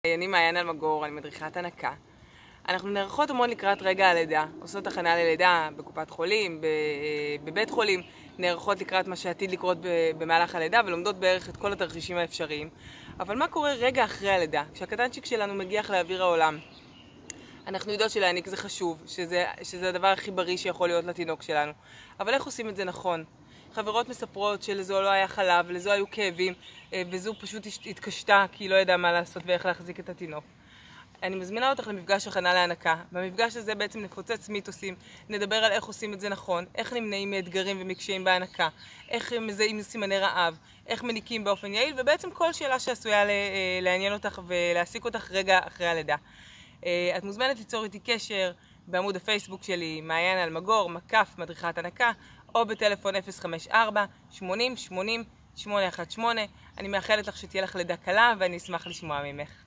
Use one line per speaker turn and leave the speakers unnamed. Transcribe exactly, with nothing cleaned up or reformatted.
אני מעיין אלמגור, אני מדריכת הנקה. אנחנו נערכות המון לקראת רגע הלידה, עושות הכנה ללידה בקופת חולים, בבית חולים, נערכות לקראת מה שעתיד לקרות במהלך הלידה ולומדות בערך את כל התרחישים האפשריים. אבל מה קורה רגע אחרי הלידה, כשהקטנצ'יק שלנו מגיח לאוויר העולם? אנחנו יודעות שלהעניק זה חשוב, שזה, שזה הדבר הכי בריא שיכול להיות לתינוק שלנו. אבל איך עושים את זה נכון? חברות מספרות שלזו לא היה חלב, לזו היו כאבים, וזו פשוט התקשתה כי היא לא ידעה מה לעשות ואיך להחזיק את התינוק. אני מזמינה אותך למפגש הכנה להנקה. במפגש הזה בעצם נפוצץ מיתוסים, נדבר על איך עושים את זה נכון, איך נמנעים מאתגרים ומקשיים בהנקה, איך מזהים סימני רעב, איך מניקים באופן יעיל, ובעצם כל שאלה שעשויה לעניין אותך ולהעסיק אותך רגע אחרי הלידה. את מוזמנת ליצור איתי קשר בעמוד הפייסבוק שלי, מעיין אלמגור, מקף מדריכת הנקה, או בטלפון אפס חמש ארבע שמונים שמונים שמונה אחת שמונה. אני מאחלת לך שתהיה לך לידה קלה ואני אשמח לשמוע ממך.